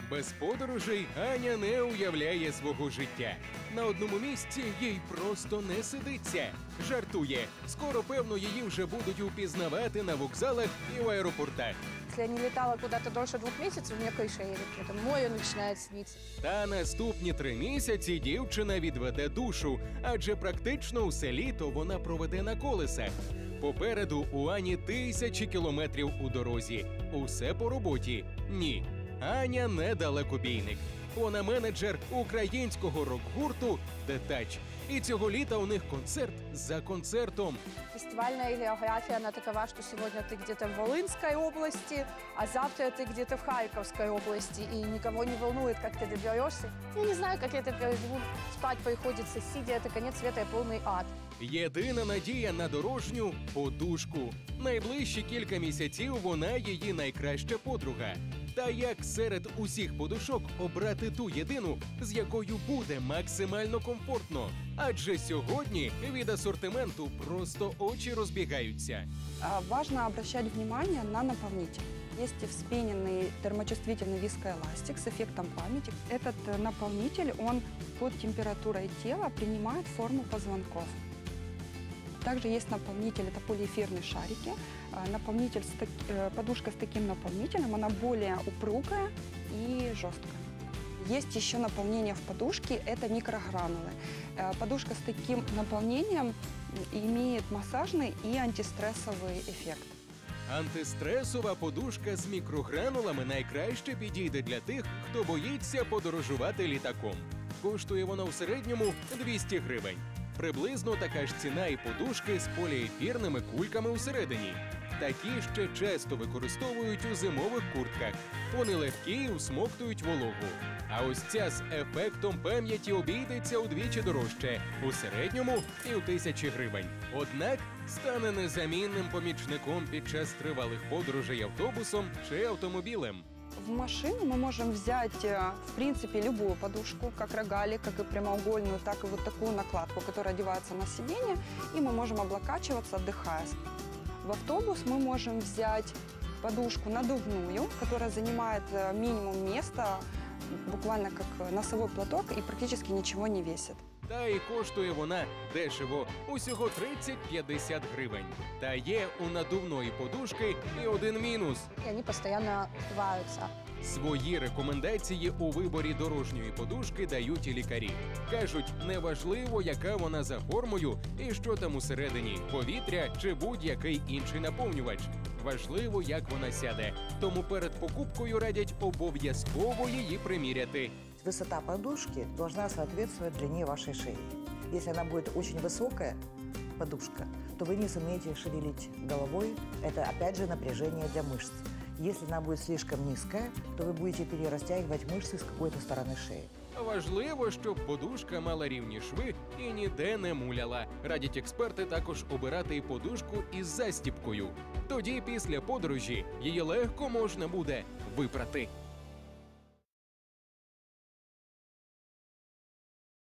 Без подорожей Аня не уявляє свого життя. На одному місці їй просто не сидиться. Жартує. Скоро, певно, її вже будуть упізнавати на вокзалах і в аеропортах. Если я не летала куда-то дольше 2 месяцев, у меня крыша едет. Это море начинает сниться. Та наступні 3 місяці дівчина відведе душу, адже практично усе літо вона проведе на колесах. Попереду у Ані тисячі кілометрів у дорозі. Усе по роботі. Ні. Аня не далекобійник. Вона менеджер українського рок-гурту «The Touch». І цього літа у них концерт за концертом. Фестивальная география, она такова, что сегодня ты где-то в Волынской области, а завтра ты где-то в Харьковской области, и никого не волнует, как ты доберешься. Я не знаю, как я это переживу. Спать приходится сидя, это конец света и полный ад. Єдина надія на дорожню – подушку. Найближчі кілька місяців вона її найкраща подруга. Та як серед усіх подушок обрати ту єдину, з якою буде максимально комфортно? Адже сьогодні від асортименту просто очі розбігаються. Важно обращать внимание на наполнитель. Есть вспененный термочувствительный вискоэластик с эффектом памяти. Этот наполнитель, он под температурой тела принимает форму позвонков. Также есть наполнитель, это полиэфирные шарики. Подушка с таким наполнителем, она более упругая и жесткая. Есть еще наполнение в подушке, это микрогранулы. Подушка с таким наполнением имеет массажный и антистрессовый эффект. Антистресова подушка з мікрогранулами найкраще підійде для тих, хто боїться подорожувати літаком. Коштує вона в середньому 200 гривень. Приблизно така ж ціна і подушки з поліефірними кульками усередині. Такі ще часто використовують у зимових куртках. Вони легкі і усмоктують вологу. А ось ця з ефектом пам'яті обійдеться удвічі дорожче, у середньому і у 1000 гривень. Однак стане незамінним помічником під час тривалих подорожей автобусом чи автомобілем. В машину мы можем взять, в принципе, любую подушку, как рогалик, как и прямоугольную, так и вот такую накладку, которая одевается на сиденье, и мы можем облокачиваться, отдыхая. В автобус мы можем взять подушку надувную, которая занимает минимум места, буквально как носовой платок, и практически ничего не весит. Та і коштує вона дешево, усього 30-50 гривень. Та є у надувної подушки і один мінус. И они постоянно сдуваются. Свої рекомендації у виборі дорожньої подушки дають і лікарі. Кажуть, неважливо, яка вона за формою і що там усередині – повітря чи будь-який інший наповнювач. Важливо, як вона сяде. Тому перед покупкою радять обов'язково її приміряти. Высота подушки должна соответствовать длине вашей шеи. Если она будет очень высокая, подушка, то вы не сумеете шевелить головой. Это, опять же, напряжение для мышц. Если она будет слишком низкая, то вы будете перерастягивать мышцы с какой-то стороны шеи. Важливо, щоб подушка мала рівні шви і ніде не муляла. Радять експерти також обирати і подушку із застіпкою. Тоді після подорожі її легко можна буде випрати.